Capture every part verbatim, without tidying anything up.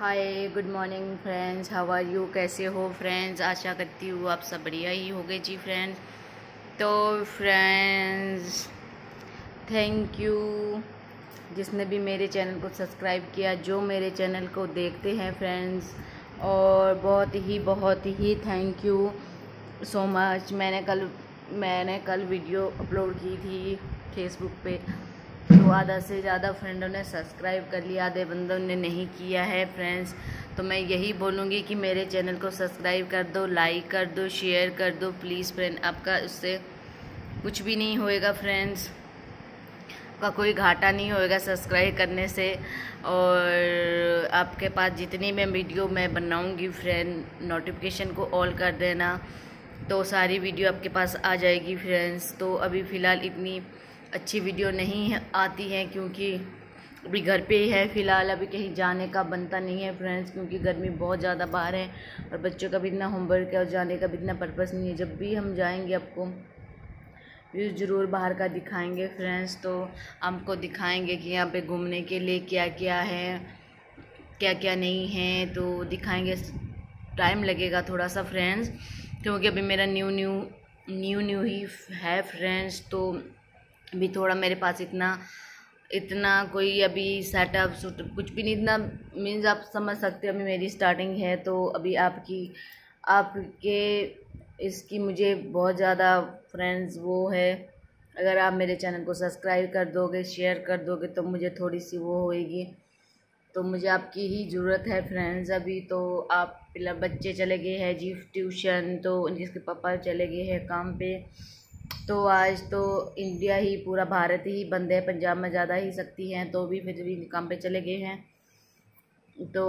Hi good morning friends, how are you? कैसे हो friends? आशा करती हूँ आप सब बढ़िया ही होंगे जी फ्रेंड्स। तो फ्रेंड्स, थैंक यू जिसने भी मेरे चैनल को सब्सक्राइब किया, जो मेरे चैनल को देखते हैं फ्रेंड्स, और बहुत ही बहुत ही थैंक यू सो मच। मैंने कल मैंने कल वीडियो अपलोड की थी फेसबुक पे, तो आधा से ज़्यादा फ्रेंडों ने सब्सक्राइब कर लिया, आधे बंदों ने नहीं किया है फ्रेंड्स। तो मैं यही बोलूँगी कि मेरे चैनल को सब्सक्राइब कर दो, लाइक कर दो, शेयर कर दो प्लीज़ फ्रेंड। आपका उससे कुछ भी नहीं होएगा फ्रेंड्स, का कोई घाटा नहीं होएगा सब्सक्राइब करने से। और आपके पास जितनी मैं वीडियो मैं बनाऊँगी फ्रेंड, नोटिफिकेशन को ऑल कर देना, तो सारी वीडियो आपके पास आ जाएगी फ्रेंड्स। तो अभी फ़िलहाल इतनी अच्छी वीडियो नहीं है आती है, क्योंकि अभी घर पे ही है फ़िलहाल, अभी कहीं जाने का बनता नहीं है फ्रेंड्स, क्योंकि गर्मी बहुत ज़्यादा बाहर है और बच्चों का भी इतना होमवर्क है और जाने का भी इतना पर्पस नहीं है। जब भी हम जाएंगे आपको व्यूज़ ज़रूर बाहर का दिखाएंगे फ्रेंड्स। तो आपको दिखाएंगे कि यहाँ पे घूमने के लिए क्या क्या है, क्या क्या नहीं है, तो दिखाएंगे। टाइम लगेगा थोड़ा सा फ्रेंड्स, क्योंकि अभी मेरा न्यू न्यू न्यू न्यू ही है फ्रेंड्स। तो अभी थोड़ा मेरे पास इतना इतना कोई अभी सेटअप सूटअप कुछ भी नहीं, इतना मीन्स आप समझ सकते हो, अभी मेरी स्टार्टिंग है। तो अभी आपकी आपके इसकी मुझे बहुत ज़्यादा फ्रेंड्स वो है, अगर आप मेरे चैनल को सब्सक्राइब कर दोगे, शेयर कर दोगे, तो मुझे थोड़ी सी वो होएगी। तो मुझे आपकी ही ज़रूरत है फ्रेंड्स अभी। तो आप फिलहाल बच्चे चले गए हैं जी ट्यूशन, तो जिसके पापा चले गए हैं काम पे। तो आज तो इंडिया ही पूरा भारत ही बंद है, पंजाब में ज़्यादा ही सख्ती हैं, तो भी फिर भी काम पे चले गए हैं। तो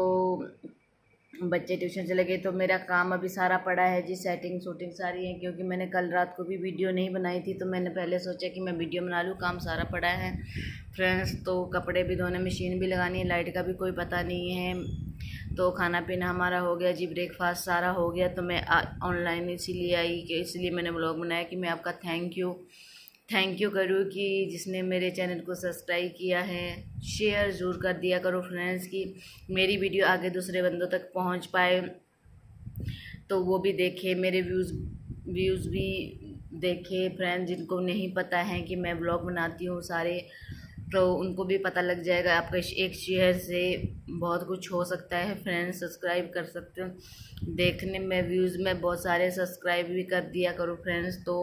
बच्चे ट्यूशन चले गए, तो मेरा काम अभी सारा पड़ा है जी, सेटिंग शूटिंग सारी है, क्योंकि मैंने कल रात को भी वीडियो नहीं बनाई थी, तो मैंने पहले सोचा कि मैं वीडियो बना लूँ, काम सारा पड़ा है फ्रेंड्स। तो कपड़े भी धोने, मशीन भी लगानी है, लाइट का भी कोई पता नहीं है। तो खाना पीना हमारा हो गया जी, ब्रेकफास्ट सारा हो गया। तो मैं ऑनलाइन इसीलिए आई कि इसलिए मैंने व्लॉग बनाया कि मैं आपका थैंक यू थैंक यू करूँ कि जिसने मेरे चैनल को सब्सक्राइब किया है। शेयर ज़रूर कर दिया करो फ्रेंड्स, कि मेरी वीडियो आगे दूसरे बंदों तक पहुंच पाए, तो वो भी देखे, मेरे व्यूज़ व्यूज़ भी देखे फ्रेंड्स। जिनको नहीं पता है कि मैं व्लॉग बनाती हूँ सारे, तो उनको भी पता लग जाएगा। आपका एक शेयर से बहुत कुछ हो सकता है फ्रेंड्स। सब्सक्राइब कर सकते हो, देखने में व्यूज़ में बहुत सारे सब्सक्राइब भी कर दिया करो फ्रेंड्स। तो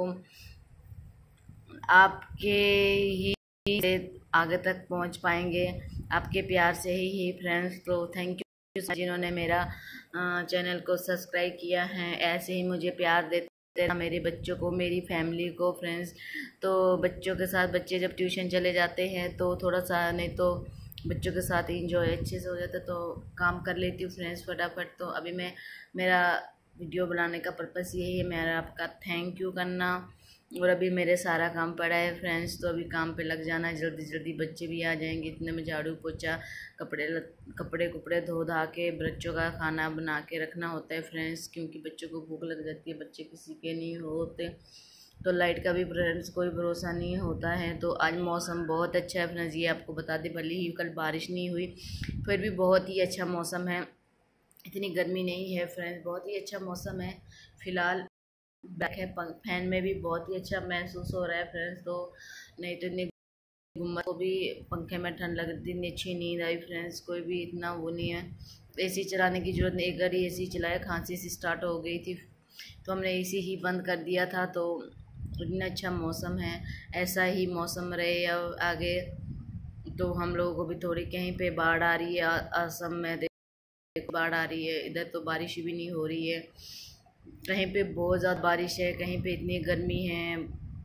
आपके ही से आगे तक पहुंच पाएंगे, आपके प्यार से ही ही फ्रेंड्स। तो थैंक यू जिन्होंने मेरा चैनल को सब्सक्राइब किया है, ऐसे ही मुझे प्यार देते हैं, मेरे बच्चों को, मेरी फैमिली को फ्रेंड्स। तो बच्चों के साथ, बच्चे जब ट्यूशन चले जाते हैं तो थोड़ा सा, नहीं तो बच्चों के साथ इंजॉय अच्छे से हो जाता है, तो काम कर लेती हूँ फ्रेंड्स फटाफट। तो अभी मैं, मेरा वीडियो बनाने का पर्पस यही है, मेरा आपका थैंक यू करना। और अभी मेरे सारा काम पड़ा है फ्रेंड्स, तो अभी काम पे लग जाना है जल्दी जल्दी, बच्चे भी आ जाएंगे इतने में, झाड़ू पोछा, कपड़े कपड़े कुपड़े धो धा के, बच्चों का खाना बना के रखना होता है फ्रेंड्स, क्योंकि बच्चों को भूख लग जाती है, बच्चे किसी के नहीं होते। तो लाइट का भी फ्रेंड्स कोई भरोसा नहीं होता है। तो आज मौसम बहुत अच्छा है फ्रेंड्स, ये आपको बता दें, भले ही कल बारिश नहीं हुई, फिर भी बहुत ही अच्छा मौसम है, इतनी गर्मी नहीं है फ्रेंड्स, बहुत ही अच्छा मौसम है फ़िलहाल। बैक है, फैन में भी बहुत ही अच्छा महसूस हो रहा है फ्रेंड्स। तो नहीं तो इतनी गुम्मत को भी पंखे में ठंड लगती, इतनी अच्छी नींद आई फ्रेंड्स, कोई भी इतना वो नहीं है। एसी चलाने की ज़रूरत नहीं, एक बार ही एसी चलाया, खांसी सी स्टार्ट हो गई थी, तो हमने एसी ही बंद कर दिया था। तो इतना अच्छा मौसम है, ऐसा ही मौसम रहे आगे। तो हम लोगों को भी थोड़ी कहीं पे बाढ़ आ रही है, असम में देखो बाढ़ आ रही है, इधर तो बारिश भी नहीं हो रही है, कहीं पे बहुत ज़्यादा बारिश है, कहीं पे इतनी गर्मी है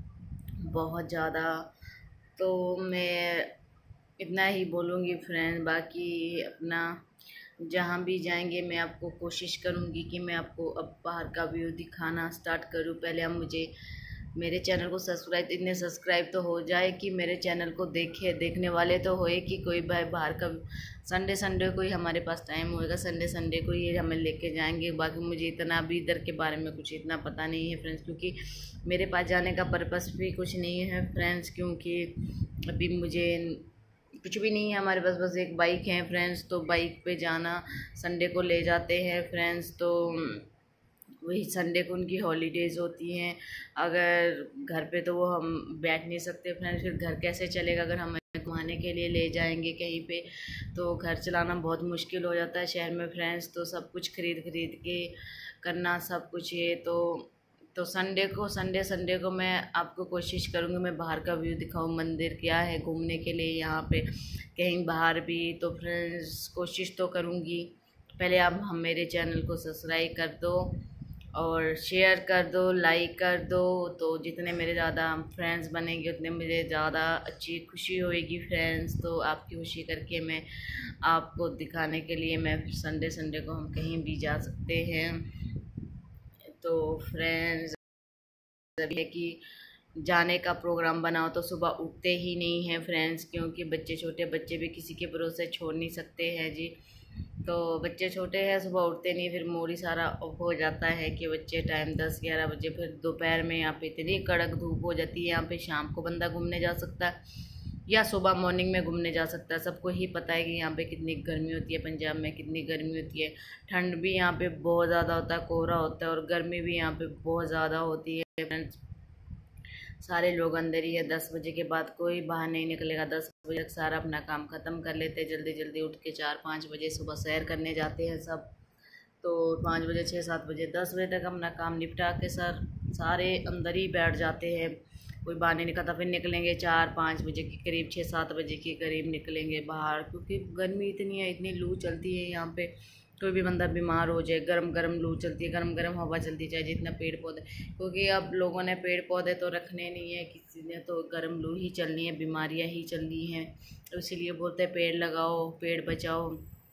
बहुत ज़्यादा। तो मैं इतना ही बोलूँगी फ्रेंड, बाकी अपना जहाँ भी जाएंगे मैं आपको कोशिश करूँगी कि मैं आपको अब बाहर का व्यू दिखाना स्टार्ट करूँ। पहले हम मुझे मेरे चैनल को सब्सक्राइब, इतने सब्सक्राइब तो हो जाए कि मेरे चैनल को देखे देखने वाले तो होए, कि कोई भाई बाहर का संडे संडे को ही हमारे पास टाइम होएगा, संडे संडे को ही हमें लेके जाएंगे। बाकी मुझे इतना अभी इधर के बारे में कुछ इतना पता नहीं है फ्रेंड्स, क्योंकि मेरे पास जाने का पर्पस भी कुछ नहीं है फ्रेंड्स, क्योंकि अभी मुझे कुछ भी नहीं है हमारे पास, बस एक बाइक है फ्रेंड्स। तो बाइक पे जाना, संडे को ले जाते हैं फ्रेंड्स। तो वही संडे को उनकी हॉलीडेज़ होती हैं। अगर घर पे तो वो हम बैठ नहीं सकते फ्रेंड्स, फिर घर कैसे चलेगा अगर हम घुमाने के लिए ले जाएंगे कहीं पे, तो घर चलाना बहुत मुश्किल हो जाता है शहर में फ्रेंड्स। तो सब कुछ खरीद खरीद के करना सब कुछ है। तो तो संडे को संडे संडे को मैं आपको कोशिश करूँगी मैं बाहर का व्यू दिखाऊँ, मंदिर क्या है घूमने के लिए यहाँ पे कहीं बाहर भी। तो फ्रेंड्स कोशिश तो करूँगी। पहले आप हम मेरे चैनल को सब्सक्राइब कर दो और शेयर कर दो, लाइक कर दो। तो जितने मेरे ज़्यादा फ्रेंड्स बनेंगे उतने मुझे ज़्यादा अच्छी खुशी होएगी फ्रेंड्स। तो आपकी खुशी करके मैं आपको दिखाने के लिए मैं संडे संडे को हम कहीं भी जा सकते हैं। तो फ्रेंड्स है कि जाने का प्रोग्राम बनाओ तो सुबह उठते ही नहीं हैं फ्रेंड्स, क्योंकि बच्चे छोटे बच्चे भी किसी के भरोसे छोड़ नहीं सकते हैं जी। तो बच्चे छोटे हैं, सुबह उठते नहीं, फिर मोरी सारा हो जाता है कि बच्चे टाइम दस ग्यारह बजे, फिर दोपहर में यहाँ पे इतनी कड़क धूप हो जाती है। यहाँ पे शाम को बंदा घूमने जा सकता है या सुबह मॉर्निंग में घूमने जा सकता है। सबको ही पता है कि यहाँ पे कितनी गर्मी होती है, पंजाब में कितनी गर्मी होती है। ठंड भी यहाँ पे बहुत ज़्यादा होता है, कोहरा होता है, और गर्मी भी यहाँ पे बहुत ज़्यादा होती है फ्रेंड्स। सारे लोग अंदर ही है, दस बजे के बाद कोई बाहर नहीं निकलेगा। दस बजे तक सारा अपना काम ख़त्म कर लेते हैं, जल्दी जल्दी उठ के चार पाँच बजे सुबह सैर करने जाते हैं सब। तो पाँच बजे छः सात बजे दस बजे तक अपना काम निपटा के सर सारे अंदर ही बैठ जाते हैं, कोई बाहर नहीं निकलता। फिर निकलेंगे चार पाँच बजे के करीब, छः सात बजे के करीब निकलेंगे बाहर, क्योंकि गर्मी इतनी है, इतनी लू चलती है यहाँ पे। कोई भी बंदा बीमार हो जाए, गरम गरम लू चलती है, गरम गरम हवा चलती चाहे जितना पेड़ पौधे, क्योंकि अब लोगों ने पेड़ पौधे तो रखने नहीं है, किसी ने तो गरम लू ही चलनी है, बीमारियाँ ही चलनी हैं। तो इसीलिए बोलते हैं पेड़ लगाओ, पेड़ बचाओ,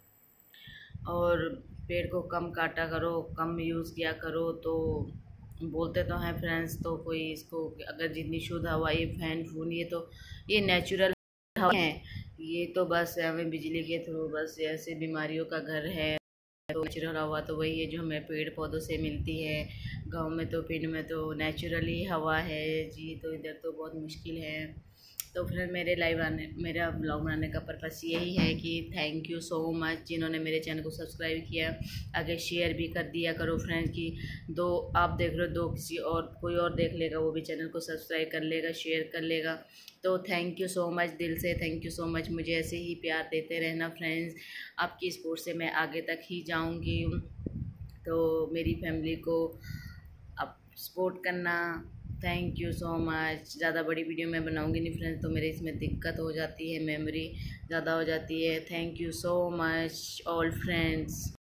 और पेड़ को कम काटा करो, कम यूज़ किया करो। तो बोलते तो हैं फ्रेंड्स। तो कोई इसको अगर जितनी शुद्ध हवा, ये फैन फून, ये तो ये नेचुरल हवा है, ये तो बस हमें बिजली के थ्रू बस ऐसे बीमारियों का घर है। तो नेचुरल हवा तो वही है जो हमें पेड़ पौधों से मिलती है। गांव में तो पिंड में तो नेचुरली हवा है जी, तो इधर तो बहुत मुश्किल है। तो फिर मेरे लाइव आने मेरा ब्लॉग बनाने का पर्पस यही है कि थैंक यू सो मच जिन्होंने मेरे चैनल को सब्सक्राइब किया। आगे शेयर भी कर दिया करो फ्रेंड्स की दो आप देख रहे हो, दो किसी और कोई और देख लेगा, वो भी चैनल को सब्सक्राइब कर लेगा, शेयर कर लेगा। तो थैंक यू सो मच, दिल से थैंक यू सो मच। मुझे ऐसे ही प्यार देते रहना फ्रेंड्स, आपकी सपोर्ट से मैं आगे तक ही जाऊँगी। तो मेरी फैमिली को आप सपोर्ट करना। Thank you so much. ज़्यादा बड़ी वीडियो मैं बनाऊंगी नहीं फ्रेंड्स, तो मेरे इसमें दिक्कत हो जाती है, मेमोरी ज़्यादा हो जाती है। Thank you so much all friends.